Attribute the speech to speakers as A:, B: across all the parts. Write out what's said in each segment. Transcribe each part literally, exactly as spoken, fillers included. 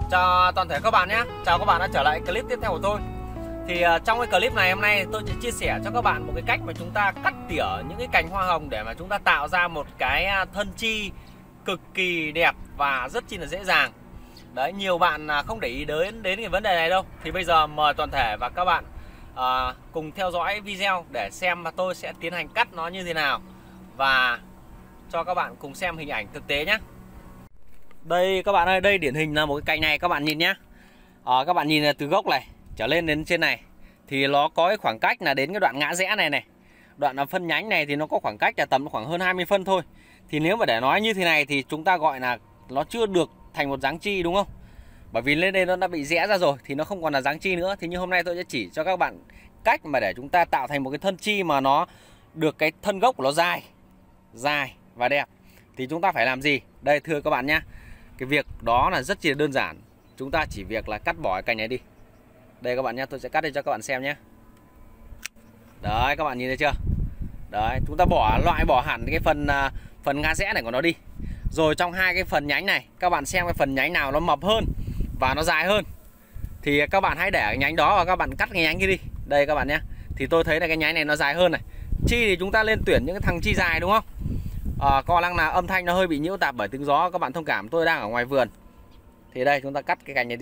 A: Chào toàn thể các bạn nhé. Chào các bạn đã trở lại clip tiếp theo của tôi. Thì uh, trong cái clip này hôm nay tôi sẽ chia sẻ cho các bạn một cái cách mà chúng ta cắt tỉa những cái cành hoa hồng để mà chúng ta tạo ra một cái thân chi cực kỳ đẹp và rất chi là dễ dàng. Đấy, nhiều bạn không để ý đến đến cái vấn đề này đâu. Thì bây giờ mời toàn thể và các bạn uh, cùng theo dõi video để xem mà tôi sẽ tiến hành cắt nó như thế nào và cho các bạn cùng xem hình ảnh thực tế nhé. Đây các bạn ơi, đây điển hình là một cái cành này, các bạn nhìn nhé. à, Các bạn nhìn là từ gốc này trở lên đến trên này thì nó có cái khoảng cách là đến cái đoạn ngã rẽ này này. Đoạn là phân nhánh này thì nó có khoảng cách là tầm khoảng hơn hai mươi phân thôi. Thì nếu mà để nói như thế này thì chúng ta gọi là nó chưa được thành một dáng chi, đúng không? Bởi vì lên đây nó đã bị rẽ ra rồi thì nó không còn là dáng chi nữa. Thì như hôm nay tôi sẽ chỉ cho các bạn cách mà để chúng ta tạo thành một cái thân chi mà nó được cái thân gốc của nó dài dài và đẹp. Thì chúng ta phải làm gì? Đây thưa các bạn nhé, cái việc đó là rất chỉ đơn giản. Chúng ta chỉ việc là cắt bỏ cái cành này đi. Đây các bạn nhé, tôi sẽ cắt đi cho các bạn xem nhé. Đấy, các bạn nhìn thấy chưa? Đấy, chúng ta bỏ loại bỏ hẳn cái phần phần ngã rẽ này của nó đi. Rồi trong hai cái phần nhánh này, các bạn xem cái phần nhánh nào nó mập hơn và nó dài hơn thì các bạn hãy để cái nhánh đó và các bạn cắt cái nhánh kia đi. Đây các bạn nhé. Thì tôi thấy là cái nhánh này nó dài hơn này. Chi thì chúng ta lên tuyển những cái thằng chi dài, đúng không? À, có năng là âm thanh nó hơi bị nhiễu tạp bởi tiếng gió, các bạn thông cảm, tôi đang ở ngoài vườn. Thì đây chúng ta cắt cái cành này đi.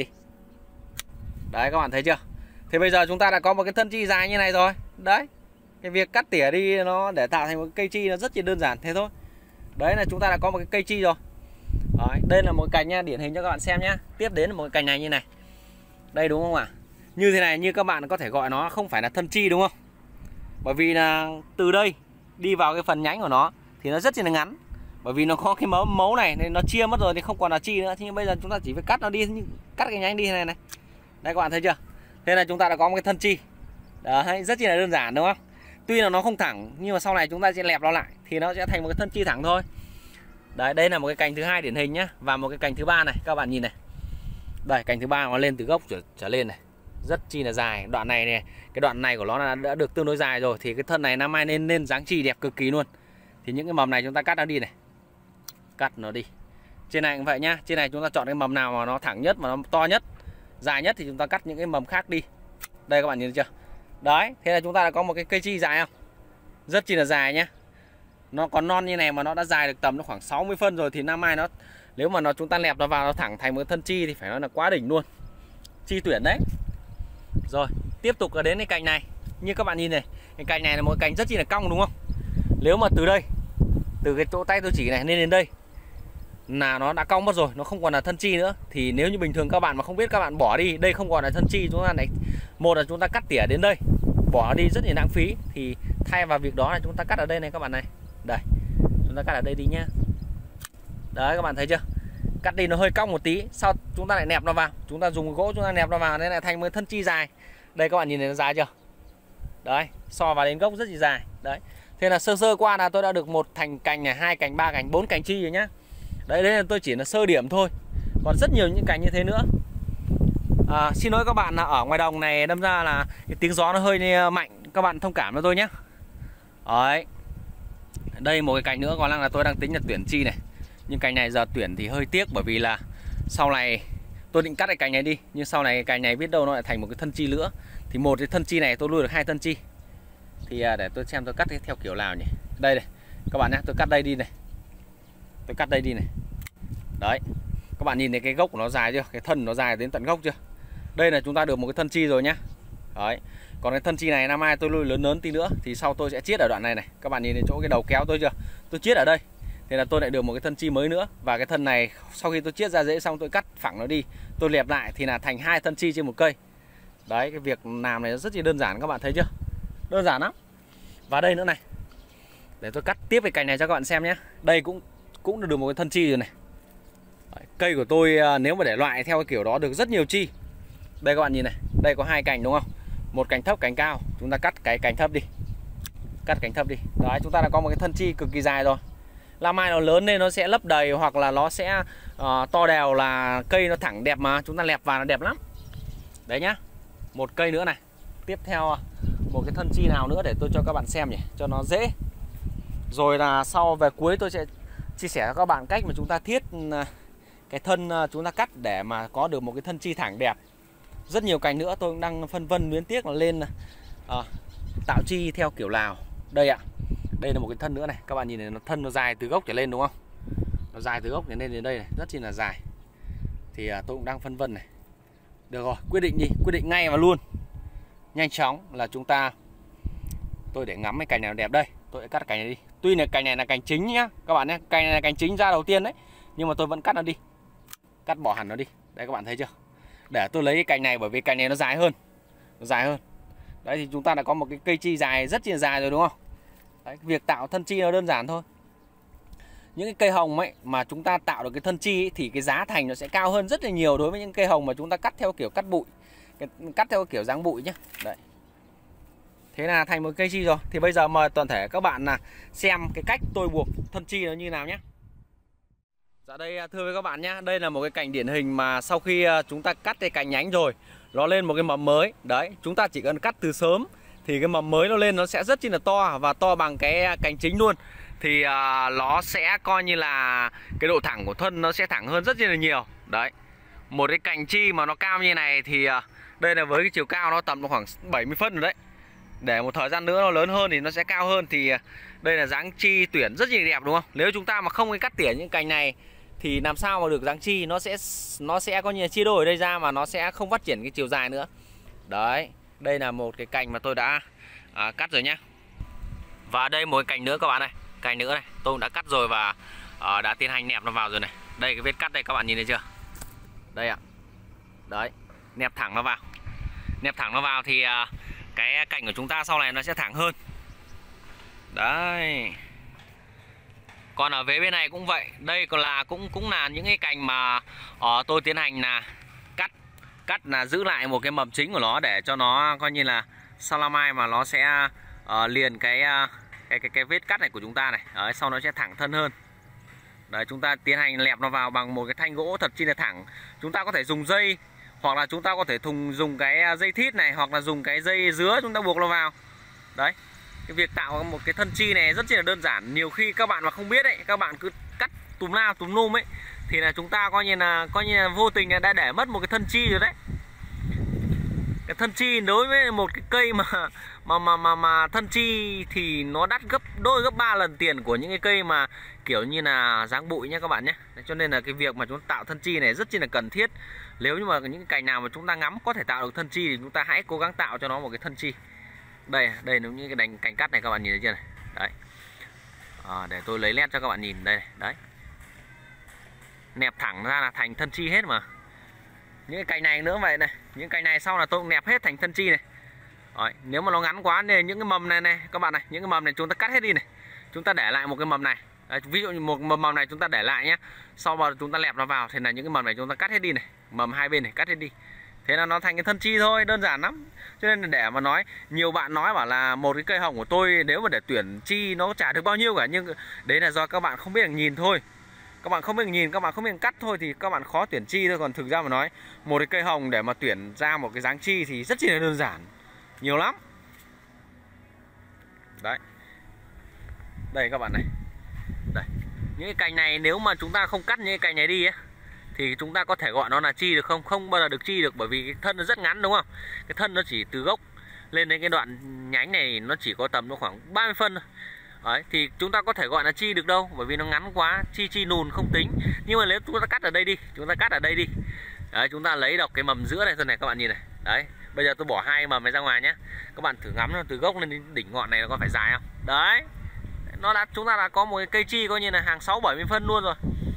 A: Đấy các bạn thấy chưa? Thì bây giờ chúng ta đã có một cái thân chi dài như này rồi. Đấy, cái việc cắt tỉa đi nó để tạo thành một cây chi nó rất là đơn giản thế thôi. Đấy là chúng ta đã có một cái cây chi rồi. Đấy, đây là một cành nha, điển hình cho các bạn xem nhá. Tiếp đến là một cái cành này như này. Đây đúng không ạ? À? Như thế này, như các bạn có thể gọi nó không phải là thân chi, đúng không? Bởi vì là từ đây đi vào cái phần nhánh của nó thì nó rất là ngắn. Bởi vì nó có cái mấu mấu này nên nó chia mất rồi thì không còn là chi nữa. Nhưng bây giờ chúng ta chỉ phải cắt nó đi, cắt cái nhánh đi này này. Đây các bạn thấy chưa? Thế là chúng ta đã có một cái thân chi. Đấy, rất là đơn giản đúng không? Tuy là nó không thẳng nhưng mà sau này chúng ta sẽ lẹp nó lại thì nó sẽ thành một cái thân chi thẳng thôi. Đấy, đây là một cái cành thứ hai điển hình nhá. Và một cái cành thứ ba này, các bạn nhìn này. Đây, cành thứ ba nó lên từ gốc trở, trở lên này. Rất chi là dài. Đoạn này này, cái đoạn này của nó là đã được tương đối dài rồi. Thì cái thân này năm nay nên nên dáng chi đẹp cực kỳ luôn. Thì những cái mầm này chúng ta cắt nó đi này. Cắt nó đi. Trên này cũng vậy nhá. Trên này chúng ta chọn cái mầm nào mà nó thẳng nhất, mà nó to nhất, dài nhất thì chúng ta cắt những cái mầm khác đi. Đây các bạn nhìn thấy chưa? Đấy, thế là chúng ta đã có một cái cây chi dài không? Rất chi là dài nhá. Nó còn non như này mà nó đã dài được tầm nó khoảng sáu mươi phân rồi thì năm nay nó nếu mà nó chúng ta lẹp nó vào nó thẳng thành một thân chi thì phải nói là quá đỉnh luôn. Chi tuyển đấy. Rồi, tiếp tục là đến cái cành này. Như các bạn nhìn này, cái cành này là một cành rất chi là cong đúng không? Nếu mà từ đây, từ cái chỗ tay tôi chỉ này lên đến đây là nó đã cong mất rồi, nó không còn là thân chi nữa. Thì nếu như bình thường các bạn mà không biết, các bạn bỏ đi, đây không còn là thân chi, chúng ta này, một là chúng ta cắt tỉa đến đây, bỏ đi rất là lãng phí. Thì thay vào việc đó là chúng ta cắt ở đây này các bạn này. Đây, chúng ta cắt ở đây đi nhá. Đấy các bạn thấy chưa? Cắt đi nó hơi cong một tí, sau chúng ta lại nẹp nó vào, chúng ta dùng gỗ chúng ta nẹp nó vào nên lại thành một thân chi dài. Đây các bạn nhìn thấy nó dài chưa? Đấy, so vào đến gốc rất là dài. Đấy, thế là sơ sơ qua là tôi đã được một thành cành này, hai cành, ba cành, bốn cành chi rồi nhá. Đấy, đấy là tôi chỉ là sơ điểm thôi, còn rất nhiều những cành như thế nữa. À, xin lỗi các bạn là ở ngoài đồng này đâm ra là cái tiếng gió nó hơi mạnh, các bạn thông cảm cho tôi nhé. Đấy, đây một cái cành nữa còn là tôi đang tính là tuyển chi này. Nhưng cành này giờ tuyển thì hơi tiếc, bởi vì là sau này tôi định cắt cái cành này đi, nhưng sau này cái cành này biết đâu nó lại thành một cái thân chi nữa. Thì một cái thân chi này tôi nuôi được hai thân chi. Thì để tôi xem tôi cắt theo kiểu nào nhỉ. Đây này các bạn nhé, tôi cắt đây đi này. Tôi cắt đây đi này. Đấy, các bạn nhìn thấy cái gốc của nó dài chưa? Cái thân nó dài đến tận gốc chưa? Đây là chúng ta được một cái thân chi rồi nhá. Đấy, còn cái thân chi này năm nay tôi nuôi lớn lớn tí nữa thì sau tôi sẽ chiết ở đoạn này này. Các bạn nhìn thấy chỗ cái đầu kéo tôi chưa? Tôi chiết ở đây. Thế là tôi lại được một cái thân chi mới nữa. Và cái thân này sau khi tôi chiết ra rễ xong tôi cắt phẳng nó đi, tôi lẹp lại thì là thành hai thân chi trên một cây. Đấy, cái việc làm này rất là đơn giản, các bạn thấy chưa? Đơn giản lắm. Và đây nữa này, để tôi cắt tiếp cái cành này cho các bạn xem nhé. Đây cũng cũng được một cái thân chi rồi này. Đấy, cây của tôi nếu mà để loại theo cái kiểu đó được rất nhiều chi. Đây các bạn nhìn này, đây có hai cành đúng không? Một cành thấp, cành cao. Chúng ta cắt cái cành thấp đi. Cắt cành thấp đi. Đấy, chúng ta đã có một cái thân chi cực kỳ dài rồi. Làm mai nó lớn lên nó sẽ lấp đầy hoặc là nó sẽ uh, to đều, là cây nó thẳng đẹp mà chúng ta lẹp vào nó đẹp lắm. Đấy nhá. Một cây nữa này. Tiếp theo một cái thân chi nào nữa để tôi cho các bạn xem nhỉ, cho nó dễ. Rồi là sau về cuối tôi sẽ chia sẻ cho các bạn cách mà chúng ta thiết cái thân chúng ta cắt để mà có được một cái thân chi thẳng đẹp. Rất nhiều cành nữa tôi cũng đang phân vân luyến tiếc là lên à, tạo chi theo kiểu Lào. Đây ạ, đây là một cái thân nữa này, các bạn nhìn này, nó thân nó dài từ gốc trở lên đúng không? Nó dài từ gốc trở lên đến đây này, rất chi là dài. Thì à, tôi cũng đang phân vân này. Được rồi, quyết định đi, quyết định ngay và luôn. Nhanh chóng là chúng ta, tôi để ngắm cái cành nào đẹp đây, tôi sẽ cắt cành này đi. Tuy là cành này là cành chính nhá, các bạn nhé, cành này là cành chính ra đầu tiên đấy, nhưng mà tôi vẫn cắt nó đi, cắt bỏ hẳn nó đi. Đây các bạn thấy chưa? Để tôi lấy cái cành này bởi vì cành này nó dài hơn, nó dài hơn. Đấy thì chúng ta đã có một cái cây chi dài rất là dài rồi đúng không? Đấy, việc tạo thân chi nó đơn giản thôi. Những cái cây hồng ấy mà chúng ta tạo được cái thân chi ấy, thì cái giá thành nó sẽ cao hơn rất là nhiều đối với những cây hồng mà chúng ta cắt theo kiểu cắt bụi, cắt theo kiểu dáng bụi nhé. Đấy. Thế là thành một cây chi rồi. Thì bây giờ mời toàn thể các bạn là xem cái cách tôi buộc thân chi nó như nào nhé. Dạ đây thưa với các bạn nhé, đây là một cái cành điển hình mà sau khi chúng ta cắt cái cành nhánh rồi, nó lên một cái mầm mới. Đấy, chúng ta chỉ cần cắt từ sớm thì cái mầm mới nó lên nó sẽ rất chi là to và to bằng cái cành chính luôn. Thì uh, nó sẽ coi như là cái độ thẳng của thân nó sẽ thẳng hơn rất là nhiều. Đấy, một cái cành chi mà nó cao như này thì uh, đây là với cái chiều cao nó tầm khoảng bảy mươi phân rồi đấy. Để một thời gian nữa nó lớn hơn thì nó sẽ cao hơn. Thì uh, đây là dáng chi tuyển rất là đẹp đúng không? Nếu chúng ta mà không cắt tỉa những cành này thì làm sao mà được dáng chi, nó sẽ nó sẽ có như là chia đôi ở đây ra mà nó sẽ không phát triển cái chiều dài nữa. Đấy, đây là một cái cành mà tôi đã uh, cắt rồi nhá. Và đây một cái cành nữa các bạn này, cành nữa này, tôi cũng đã cắt rồi và uh, đã tiến hành nẹp nó vào rồi này. Đây cái vết cắt đây các bạn nhìn thấy chưa? Đây ạ. Đấy, nẹp thẳng nó vào. Nẹp thẳng nó vào thì uh, cái cành của chúng ta sau này nó sẽ thẳng hơn. Đấy. Còn ở vế bên này cũng vậy. Đây còn là cũng cũng là những cái cành mà uh, tôi tiến hành là cắt cắt là giữ lại một cái mầm chính của nó để cho nó coi như là sau năm mai mà nó sẽ uh, liền cái uh, cái cái cái vết cắt này của chúng ta này. Đấy, sau nó sẽ thẳng thân hơn. Đấy, chúng ta tiến hành lẹp nó vào bằng một cái thanh gỗ thật chi là thẳng. Chúng ta có thể dùng dây hoặc là chúng ta có thể thùng dùng cái dây thít này hoặc là dùng cái dây dứa chúng ta buộc nó vào. Đấy. Cái việc tạo một cái thân chi này rất là đơn giản. Nhiều khi các bạn mà không biết ấy, các bạn cứ cắt túm lao túm nôm ấy thì là chúng ta coi như là coi như là vô tình đã để mất một cái thân chi rồi đấy. Cái thân chi đối với một cái cây mà mà mà mà mà thân chi thì nó đắt gấp đôi gấp ba lần tiền của những cái cây mà kiểu như là dáng bụi nhé các bạn nhé. Cho nên là cái việc mà chúng ta tạo thân chi này rất chi là cần thiết. Nếu như mà những cái cành nào mà chúng ta ngắm có thể tạo được thân chi thì chúng ta hãy cố gắng tạo cho nó một cái thân chi. Đây, đây là những cái đành cành cắt này các bạn nhìn thấy chưa này. Đấy. À, để tôi lấy nét cho các bạn nhìn đây này. Đấy. Nẹp thẳng ra là thành thân chi hết mà. Những cái cành này nữa vậy này, những cành này sau là tôi nẹp hết thành thân chi này. Đấy, nếu mà nó ngắn quá nên những cái mầm này này các bạn này, những cái mầm này chúng ta cắt hết đi này. Chúng ta để lại một cái mầm này. Đấy, ví dụ như một mầm mầm này chúng ta để lại nhé. Sau mà chúng ta lẹp nó vào thì là những cái mầm này chúng ta cắt hết đi này, mầm hai bên này cắt hết đi. Thế là nó thành cái thân chi thôi, đơn giản lắm. Cho nên để mà nói, nhiều bạn nói bảo là một cái cây hồng của tôi nếu mà để tuyển chi nó chả được bao nhiêu cả, nhưng đấy là do các bạn không biết được nhìn thôi. Các bạn không biết nhìn, các bạn không biết cắt thôi thì các bạn khó tuyển chi thôi. Còn thực ra mà nói, một cái cây hồng để mà tuyển ra một cái dáng chi thì rất chỉ là đơn giản, nhiều lắm. Đấy. Đây các bạn này. Đây. Những cái cành này nếu mà chúng ta không cắt những cái cành này đi ấy, thì chúng ta có thể gọi nó là chi được không? Không bao giờ được chi được, bởi vì cái thân nó rất ngắn đúng không? Cái thân nó chỉ từ gốc lên đến cái đoạn nhánh này nó chỉ có tầm nó khoảng ba mươi phân thôi. Đấy, thì chúng ta có thể gọi là chi được đâu, bởi vì nó ngắn quá, chi chi nùn không tính. Nhưng mà nếu chúng ta cắt ở đây đi, chúng ta cắt ở đây đi. Đấy, chúng ta lấy đọc cái mầm giữa này thôi này các bạn nhìn này. Đấy, bây giờ tôi bỏ hai mầm này ra ngoài nhé. Các bạn thử ngắm nó từ gốc lên đến đỉnh ngọn này nó có phải dài không? Đấy. Nó đã chúng ta đã có một cái cây chi coi như là hàng sáu bảy mươi phân luôn rồi.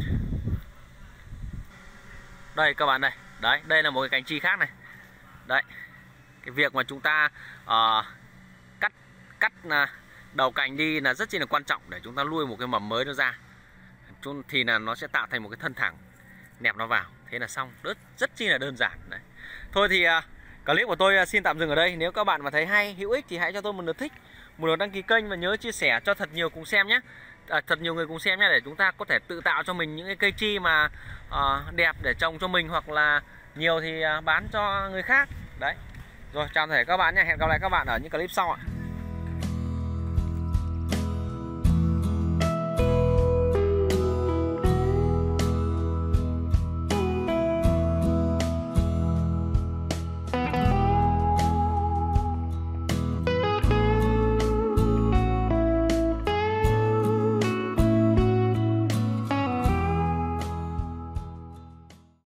A: Đây các bạn đây. Đấy, đây là một cái cành chi khác này. Đấy. Cái việc mà chúng ta uh, cắt cắt uh, đầu cành đi là rất chi là quan trọng để chúng ta nuôi một cái mầm mới nó ra. Chúng thì là nó sẽ tạo thành một cái thân thẳng, nẹp nó vào, thế là xong, rất rất chi là đơn giản đấy. Thôi thì uh, clip của tôi uh, xin tạm dừng ở đây. Nếu các bạn mà thấy hay, hữu ích thì hãy cho tôi một lượt thích, một lượt đăng ký kênh và nhớ chia sẻ cho thật nhiều cùng xem nhé. À, thật nhiều người cùng xem nhé, để chúng ta có thể tự tạo cho mình những cái cây chi mà uh, đẹp để trồng cho mình, hoặc là nhiều thì uh, bán cho người khác. Đấy. Rồi chào tất cả các bạn nhé, hẹn gặp lại các bạn ở những clip sau ạ.